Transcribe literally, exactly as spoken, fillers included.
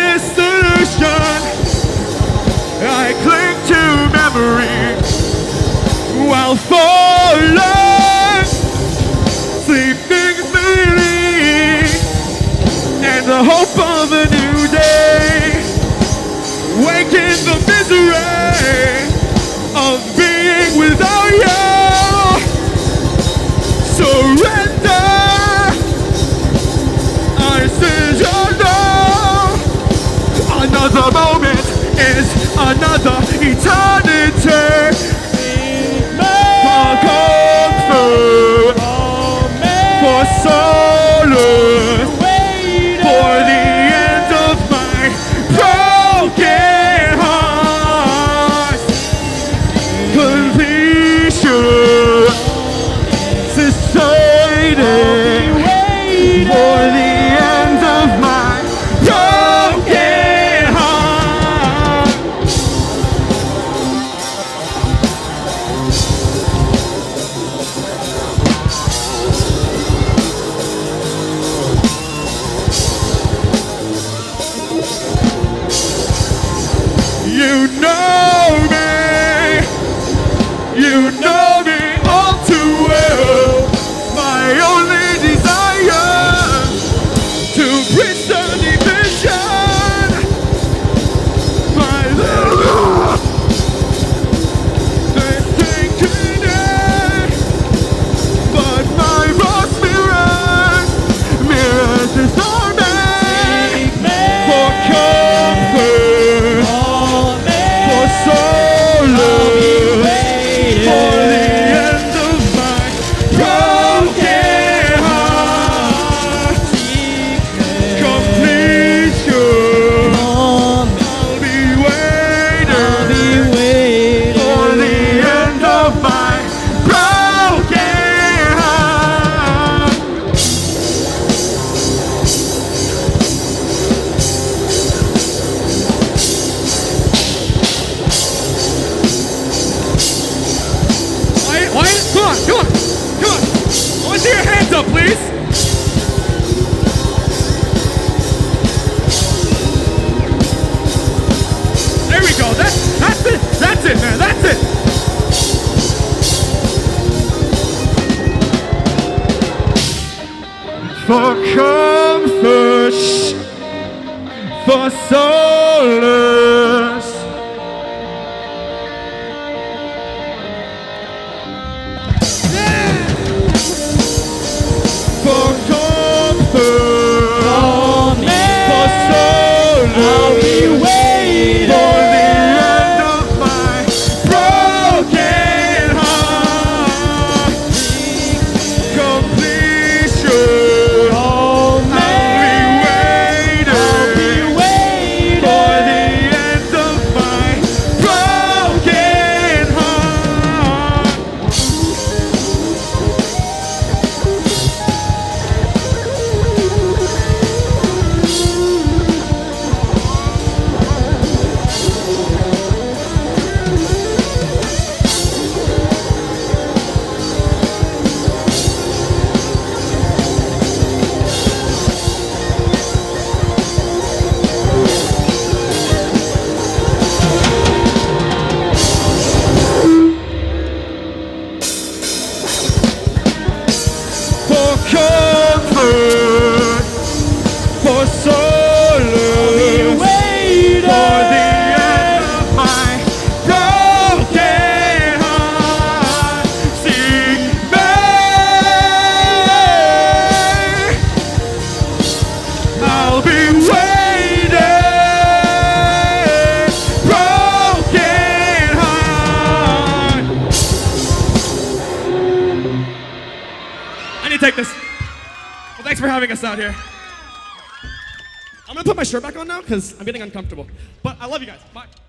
dissolution. I cling to memory while falling, sleeping feeling, and the hope of a new day. Wake in the misery of being without you. Surrender. I surrender. Another moment is another eternity. For comfort, for solace, for the end of my broken heart. Completion, society, for the end of my broken heart. You know me, you know me all too well. My only desire to bridge the division. My little they think today, but my rose mirrors, mirrors disarm me. For comfort, for solace, for the end of my broken heart. Completion, I'll be waiting for the end of my broken heart. Why, why, come on, come on, come on. I want to see your hands up, please. There we go. That's, that's it. That's it, man. That's it. For comfort, for solace. For comfort, for solace. I'll be waiting for the end of my broken heart. Completion, I'll be waiting for the end of my broken heart. For comfort, for solace, for the end of my broken heart. Sing me, I'll be waiting, broken heart. I need to take this. Well, thanks for having us out here. I'm gonna put my shirt back on now because I'm getting uncomfortable. But I love you guys. Bye.